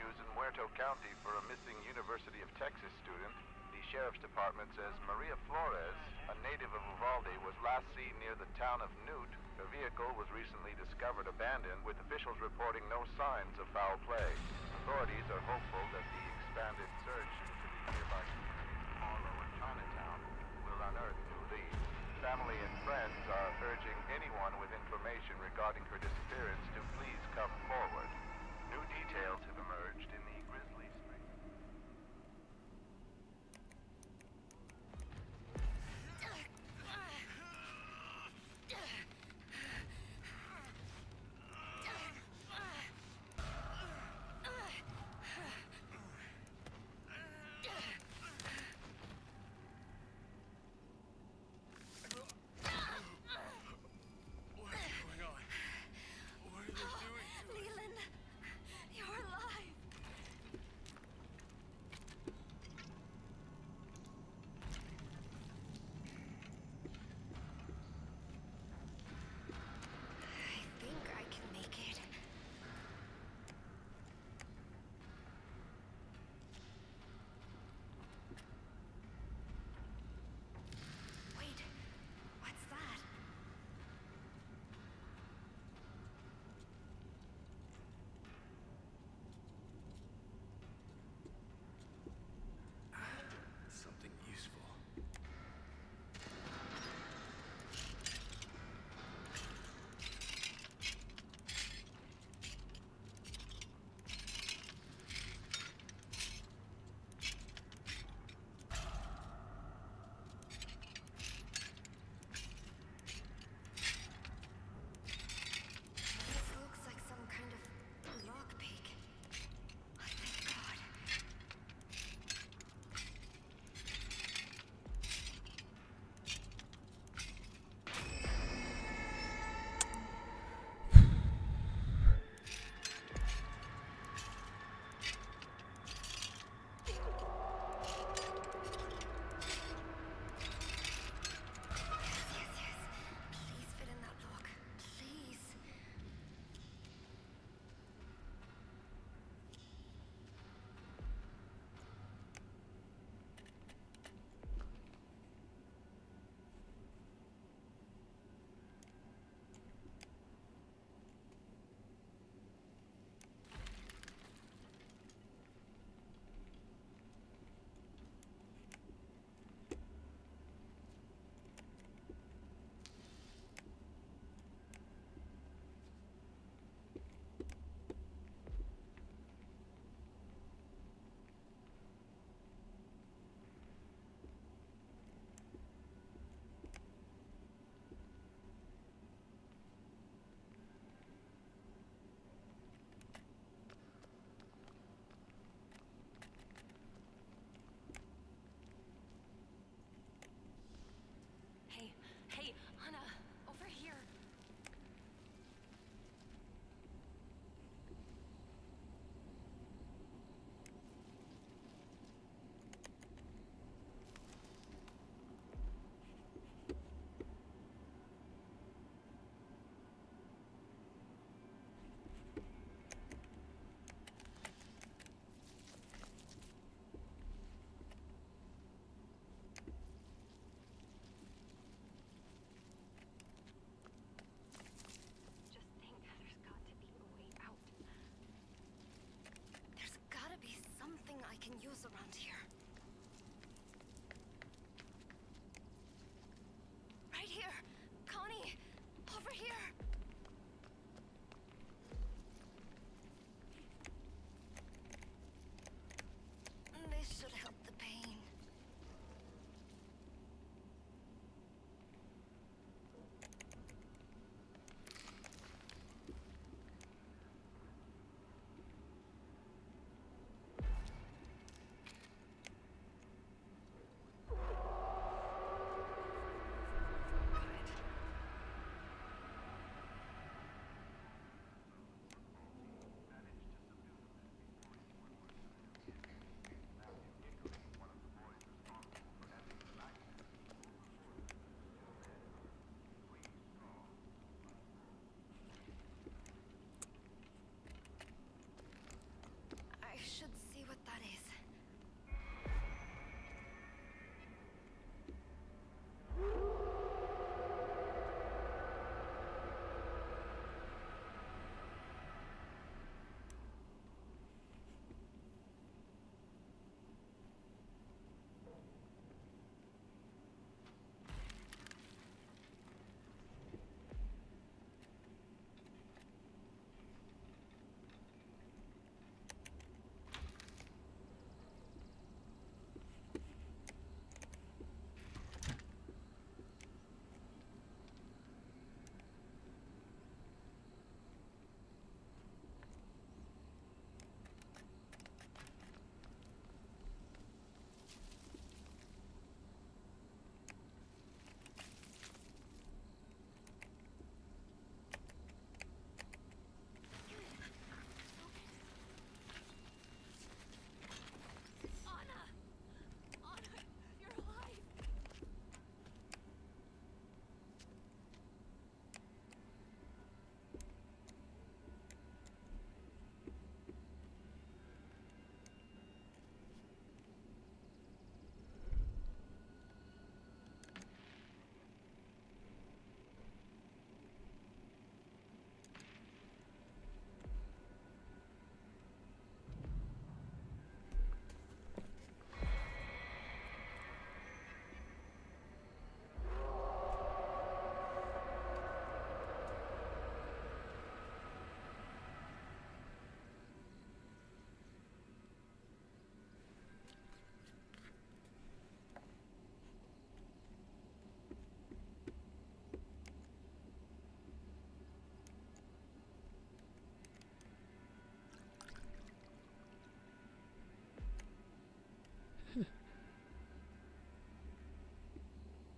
news in Muerto County for a missing University of Texas student. The sheriff's department says Maria Flores, a native of Uvalde, was last seen near the town of Newt. Her vehicle was recently discovered abandoned, with officials reporting no signs of foul play. Authorities are hopeful that the expanded search into the nearby communities of Harlow and Chinatown will unearth new leads. Family and friends are urging anyone with information regarding her disappearance to please come forward. New details have emerged in the Grizzly Spring. I can use around here. Right here! Connie! Over here! This should help the pain.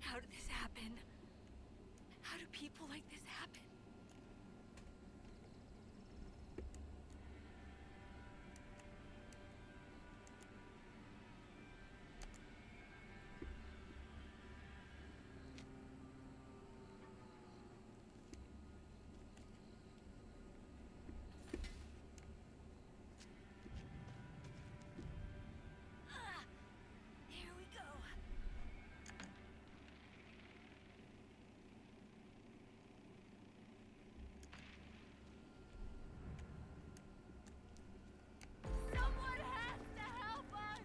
How did this happen? How do people like this happen? Here we go. Someone has to help us!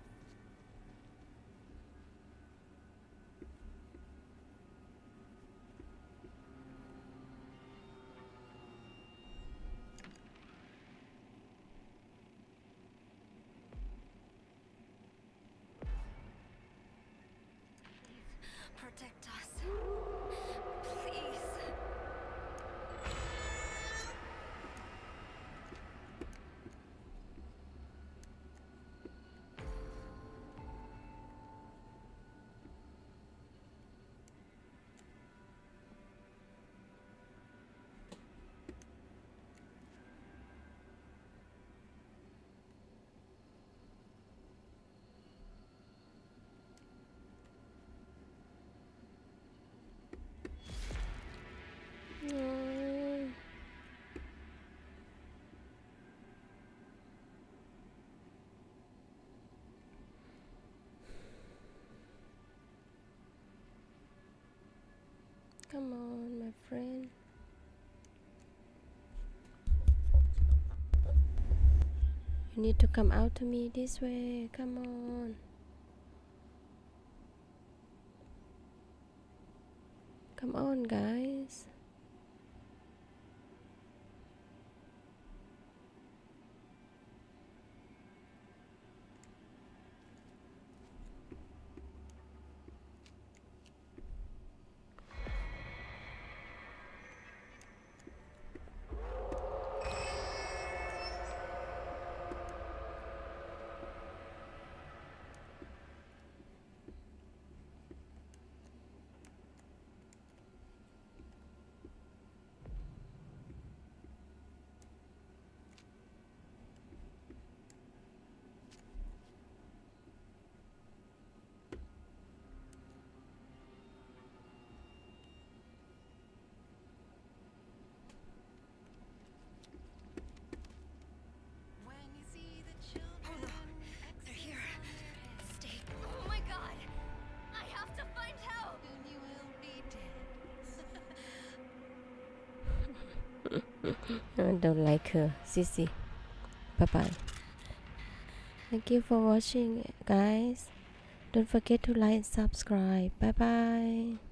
Please, protect us. Please. Come on, my friend. You need to come out to me this way. Come on. Come on, guys. When you see the children, they're here. Stay. Oh my god! I have to find help! And you will be dead. I don't like her. Sissy. Bye bye. Thank you for watching, guys. Don't forget to like and subscribe. Bye bye.